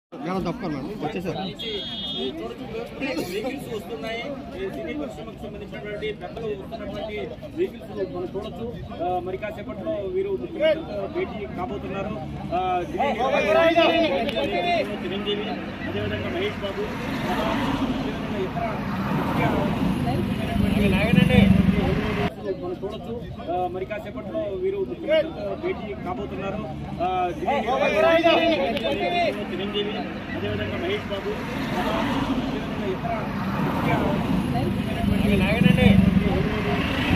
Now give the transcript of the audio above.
Vehicles వస్తున్నాయి. సినీ పరిశ్రమకు సంబంధించినటువంటి పెద్దలు వస్తున్నటువంటి వెహికల్స్ మనం చూడొచ్చు. మరి కాసేపట్లో వీరు భేటీ కాబోతున్నారు. చిరంజీవి, అదేవిధంగా మహేష్ బాబు, ఇతర మనం చూడొచ్చు. మరి కాసేపట్లో వీరు భేటీ కాబోతున్నారు. చిరంజీవి, అదేవిధంగా మహేష్ బాబు, ఇతర